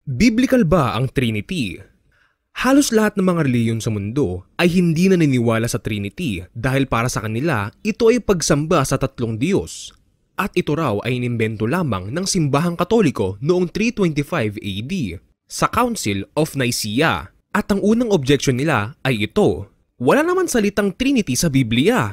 Biblical ba ang Trinity? Halos lahat ng mga reliyon sa mundo ay hindi naniniwala sa Trinity dahil para sa kanila ito ay pagsamba sa tatlong Diyos. At ito raw ay inimbento lamang ng simbahang Katoliko noong 325 AD sa Council of Nicaea. At ang unang objection nila ay ito: wala naman salitang Trinity sa Biblia.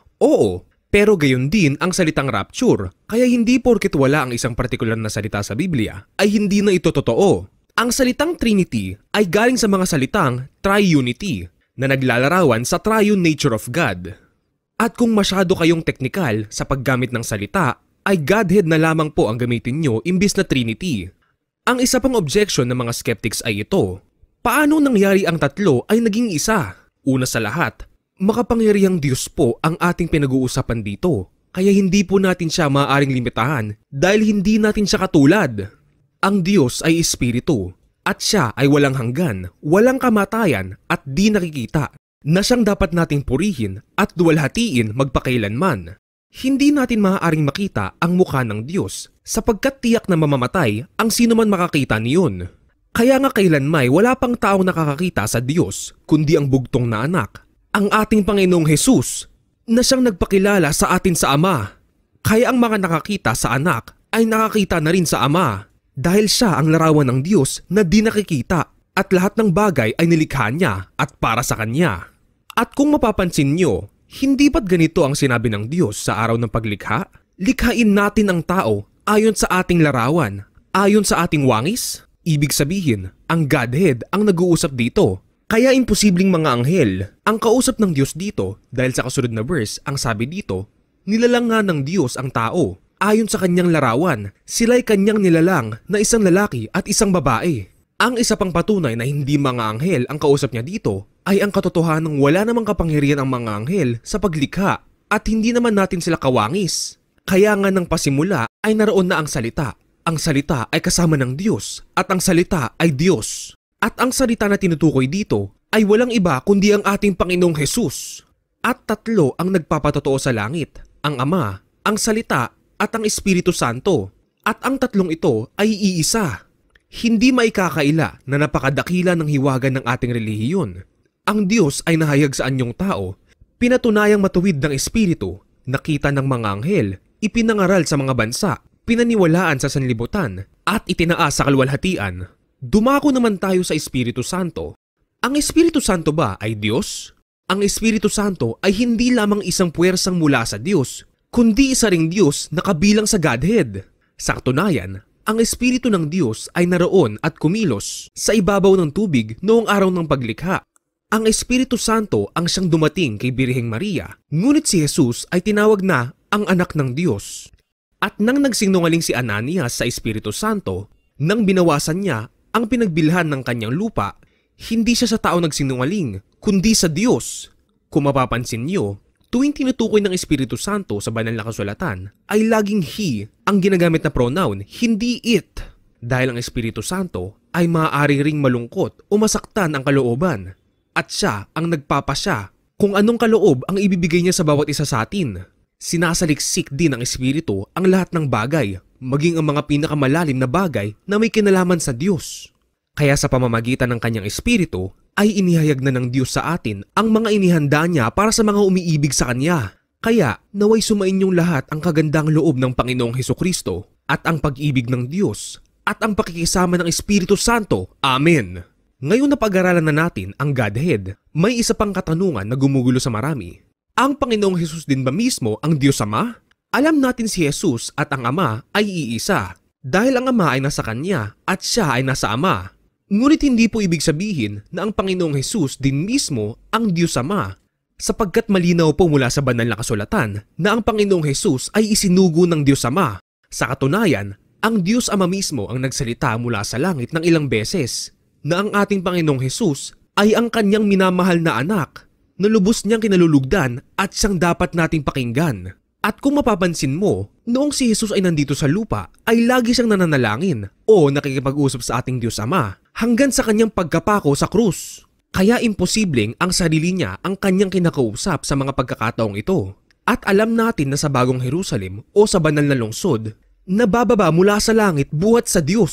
Oo, pero gayon din ang salitang rapture, kaya hindi porket wala ang isang partikular na salita sa Biblia ay hindi na ito totoo. Ang salitang Trinity ay galing sa mga salitang triunity na naglalarawan sa triune nature of God. At kung masyado kayong teknikal sa paggamit ng salita, ay Godhead na lamang po ang gamitin nyo imbis na Trinity. Ang isa pang objection ng mga skeptics ay ito: paano nangyari ang tatlo ay naging isa? Una sa lahat, makapangyarihang Diyos po ang ating pinag-uusapan dito, kaya hindi po natin siya maaaring limitahan dahil hindi natin siya katulad. Ang Diyos ay Espiritu at siya ay walang hanggan, walang kamatayan at di nakikita, na siyang dapat nating purihin at duwalhatiin magpakailanman. Hindi natin maaaring makita ang mukha ng Diyos sapagkat tiyak na mamamatay ang sino man makakita niyon. Kaya nga kailanmay wala pang taong nakakakita sa Diyos kundi ang bugtong na anak, ang ating Panginoong Hesus, na siyang nagpakilala sa atin sa Ama. Kaya ang mga nakakita sa anak ay nakakita na rin sa Ama dahil siya ang larawan ng Diyos na di nakikita at lahat ng bagay ay nilikha niya at para sa Kanya. At kung mapapansin nyo, hindi ba't ganito ang sinabi ng Diyos sa araw ng paglikha? Likhain natin ang tao ayon sa ating larawan, ayon sa ating wangis? Ibig sabihin, ang Godhead ang nag-uusap dito. Kaya imposibleng mga anghel ang kausap ng Diyos dito dahil sa kasunod na verse ang sabi dito, nilalang nga ng Diyos ang tao. Ayon sa kanyang larawan, sila'y kanyang nilalang na isang lalaki at isang babae. Ang isa pang patunay na hindi mga anghel ang kausap niya dito ay ang katotohanang wala namang kapangyarihan ang mga anghel sa paglikha at hindi naman natin sila kawangis. Kaya nga nang pasimula ay naroon na ang salita. Ang salita ay kasama ng Diyos at ang salita ay Diyos. At ang salita na tinutukoy dito ay walang iba kundi ang ating Panginoong Hesus. At tatlo ang nagpapatotoo sa langit, ang Ama, ang Salita at ang Espiritu Santo. At ang tatlong ito ay iisa. Hindi maikakaila na napakadakila ng hiwagan ng ating relihiyon. Ang Diyos ay nahayag sa anyong tao, pinatunayang matuwid ng Espiritu, nakita ng mga anghel, ipinangaral sa mga bansa, pinaniwalaan sa sanlibutan, at itinaas sa kalwalhatian. Dumako naman tayo sa Espiritu Santo. Ang Espiritu Santo ba ay Diyos? Ang Espiritu Santo ay hindi lamang isang puwersang mula sa Diyos, kundi isa ring Diyos na kabilang sa Godhead. Sa katunayan, ang Espiritu ng Diyos ay naroon at kumilos sa ibabaw ng tubig noong araw ng paglikha. Ang Espiritu Santo ang siyang dumating kay Birheng Maria, ngunit si Jesus ay tinawag na ang anak ng Diyos. At nang nagsinungaling si Ananias sa Espiritu Santo, nang binawasan niya ang pinagbilhan ng kanyang lupa, hindi siya sa tao nagsinungaling, kundi sa Diyos. Kung mapapansin niyo, tuwing tinutukoy ng Espiritu Santo sa banal na kasulatan, ay laging he ang ginagamit na pronoun, hindi it. Dahil ang Espiritu Santo ay maaari ring malungkot o masaktan ang kalooban. At siya ang nagpapasya kung anong kaloob ang ibibigay niya sa bawat isa sa atin. Sinasaliksik din ng Espiritu ang lahat ng bagay, maging ang mga pinakamalalim na bagay na may kinalaman sa Diyos. Kaya sa pamamagitan ng kanyang Espiritu ay inihayag na ng Diyos sa atin ang mga inihanda niya para sa mga umiibig sa Kanya. Kaya naway sumainyong lahat ang kagandang loob ng Panginoong Hesukristo at ang pag-ibig ng Diyos at ang pakikisama ng Espiritu Santo. Amen. Ngayon na pag-aralan na natin ang Godhead, may isa pang katanungan na gumugulo sa marami. Ang Panginoong Hesus din ba mismo ang Diyos Ama? Alam natin si Jesus at ang Ama ay iisa dahil ang Ama ay nasa Kanya at siya ay nasa Ama. Ngunit hindi po ibig sabihin na ang Panginoong Hesus din mismo ang Diyos Ama, sapagkat malinaw po mula sa banal na kasulatan na ang Panginoong Hesus ay isinugo ng Diyos Ama. Sa katunayan, ang Diyos Ama mismo ang nagsalita mula sa langit ng ilang beses na ang ating Panginoong Hesus ay ang Kanyang minamahal na anak na lubos niyang kinalulugdan at siyang dapat nating pakinggan. At kung mapapansin mo, noong si Jesus ay nandito sa lupa, ay lagi siyang nananalangin o nakikipag-usap sa ating Diyos Ama hanggang sa kanyang pagkapako sa krus. Kaya imposibleng ang sarili niya ang kanyang kinakausap sa mga pagkakataong ito. At alam natin na sa Bagong Jerusalem o sa banal na lungsod, nabababa mula sa langit buhat sa Diyos.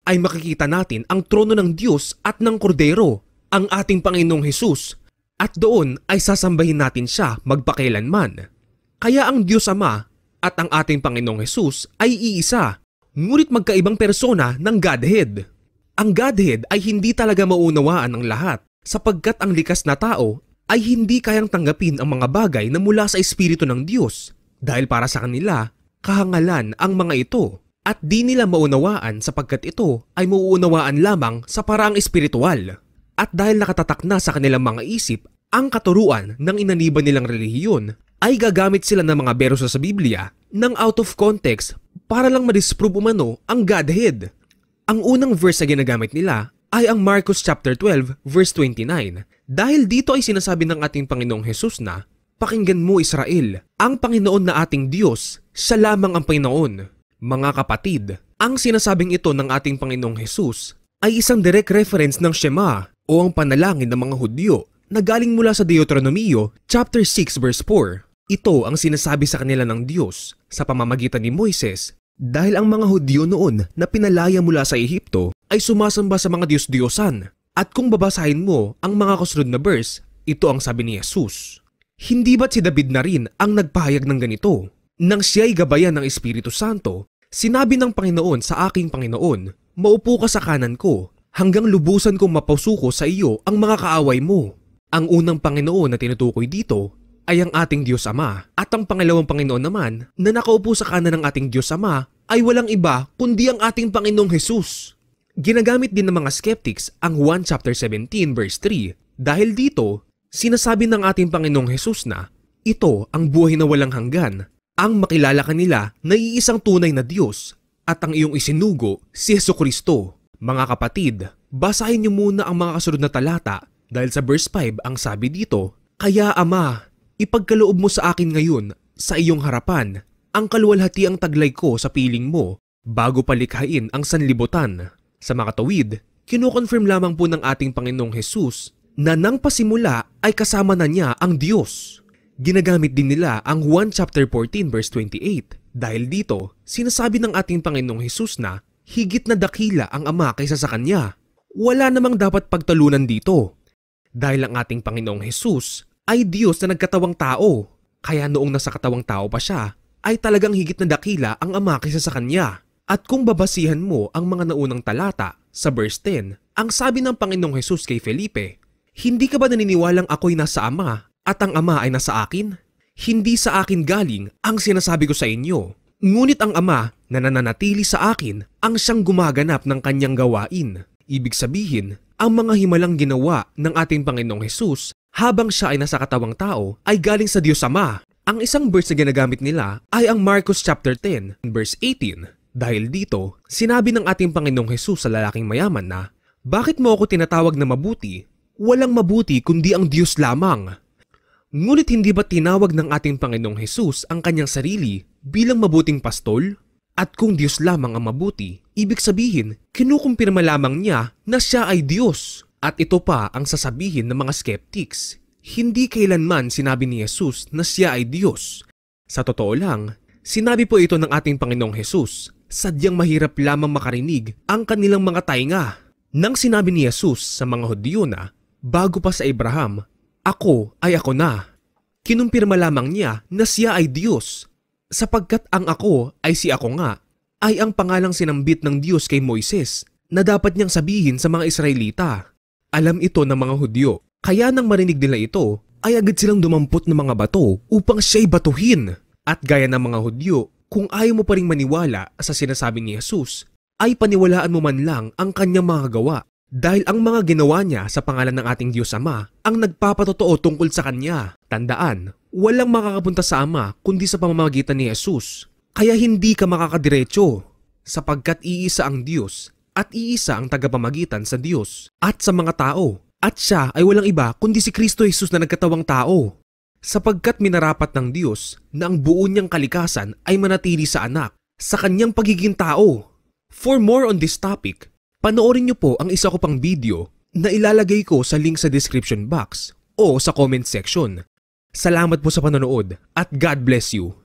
ay makikita natin ang trono ng Diyos at ng Kordero, ang ating Panginoong Hesus, at doon ay sasambahin natin siya magpakailanman. Kaya ang Diyos Ama at ang ating Panginoong Hesus ay iisa, ngunit magkaibang persona ng Godhead. Ang Godhead ay hindi talaga maunawaan ng lahat sapagkat ang likas na tao ay hindi kayang tanggapin ang mga bagay na mula sa Espiritu ng Diyos dahil para sa kanila, kahangalan ang mga ito at di nila maunawaan sapagkat ito ay mauunawaan lamang sa paraang espiritual. At dahil nakatatak na sa kanilang mga isip ang katuruan ng inaniban nilang relihiyon, ay gagamit sila ng mga berso sa Biblia ng out of context para lang ma-disprove umano ang Godhead. Ang unang verse na ginagamit nila ay ang Marcos chapter 12 verse 29. Dahil dito ay sinasabi ng ating Panginoong Hesus na, "Pakinggan mo Israel, ang Panginoon na ating Diyos, siya lamang ang Panginoon." Mga kapatid, ang sinasabing ito ng ating Panginoong Hesus ay isang direct reference ng Shema o ang panalangin ng mga Hudyo na galing mula sa Deuteronomio chapter 6 verse 4. Ito ang sinasabi sa kanila ng Diyos sa pamamagitan ni Moises dahil ang mga Hudyo noon na pinalaya mula sa Ehipto ay sumasamba sa mga Diyos-Diyosan. At kung babasahin mo ang mga kasunod na verse, ito ang sabi ni Jesus. Hindi ba't si David na rin ang nagpahayag ng ganito? Nang siya'y gabayan ng Espiritu Santo, sinabi ng Panginoon sa aking Panginoon, "Maupo ka sa kanan ko, hanggang lubusan kong mapasuko sa iyo ang mga kaaway mo." Ang unang Panginoon na tinutukoy dito ay ang ating Diyos Ama at ang pangalawang Panginoon naman na nakaupo sa kanan ng ating Diyos Ama ay walang iba kundi ang ating Panginoong Hesus. Ginagamit din ng mga skeptics ang 1 chapter 17 verse 3 dahil dito sinasabi ng ating Panginoong Hesus na ito ang buhay na walang hanggan, ang makilala kanila na iisang tunay na Diyos at ang iyong isinugo si Jesucristo. Mga kapatid, basahin niyo muna ang mga kasunod na talata dahil sa verse 5 ang sabi dito, "Kaya Ama, ipagkaloob mo sa akin ngayon sa iyong harapan ang kaluwalhatiang taglay ko sa piling mo bago palikhain ang sanlibutan." Sa makatawid, kino-confirm lamang po ng ating Panginoong Hesus na nang pasimula ay kasama na niya ang Diyos. Ginagamit din nila ang 1 chapter 14 verse 28 dahil dito sinasabi ng ating Panginoong Hesus na higit na dakila ang Ama kaysa sa Kanya. Wala namang dapat pagtalunan dito dahil ang ating Panginoong Hesus ay Diyos na nagkatawang tao, kaya noong nasa katawang tao pa siya ay talagang higit na dakila ang Ama kaysa sa Kanya. At kung babasihan mo ang mga naunang talata sa verse 10, ang sabi ng Panginoong Hesus kay Felipe, "Hindi ka ba naniniwalang ako'y nasa Ama at ang Ama ay nasa akin? Hindi sa akin galing ang sinasabi ko sa inyo, ngunit ang Ama na nananatili sa akin ang siyang gumaganap ng kanyang gawain." Ibig sabihin, ang mga himalang ginawa ng ating Panginoong Hesus habang siya ay nasa katawang tao ay galing sa Diyos Ama. Ang isang verse na ginagamit nila ay ang Marcos chapter 10 verse 18. Dahil dito, sinabi ng ating Panginoong Hesus sa lalaking mayaman na, "Bakit mo ako tinatawag na mabuti? Walang mabuti kundi ang Diyos lamang." Ngunit hindi ba tinawag ng ating Panginoong Hesus ang kanyang sarili bilang mabuting pastol? At kung Diyos lamang ang mabuti, ibig sabihin, kinukumpirma lamang niya na siya ay Diyos. At ito pa ang sasabihin ng mga skeptics. Hindi kailanman sinabi ni Hesus na siya ay Diyos. Sa totoo lang, sinabi po ito ng ating Panginoong Hesus. Sadyang mahirap lamang makarinig ang kanilang mga tainga. Nang sinabi ni Jesus sa mga Hudyo na, bago pa sa Abraham, ako ay ako na. Kinumpirma lamang niya na siya ay Diyos, sapagkat ang ako ay si ako nga, ay ang pangalang sinambit ng Diyos kay Moises na dapat niyang sabihin sa mga Israelita. Alam ito ng mga Hudyo, kaya nang marinig nila ito, ay agad silang dumampot ng mga bato upang siya'y batuhin. At gaya ng mga Hudyo, kung ayaw mo pa ring maniwala sa sinasabi ni Jesus, ay paniwalaan mo man lang ang kanyang mga gawa dahil ang mga ginawa niya sa pangalan ng ating Diyos Ama ang nagpapatotoo tungkol sa Kanya. Tandaan, walang makakapunta sa Ama kundi sa pamamagitan ni Jesus. Kaya hindi ka makakadiretso sapagkat iisa ang Diyos at iisa ang tagapamagitan sa Diyos at sa mga tao. At siya ay walang iba kundi si Kristo Jesus na nagkatawang tao. Sapagkat minarapat ng Diyos na ang buo niyang kalikasan ay manatili sa anak, sa kanyang pagiging tao. For more on this topic, panoorin niyo po ang isa ko pang video na ilalagay ko sa link sa description box o sa comment section. Salamat po sa panonood at God bless you.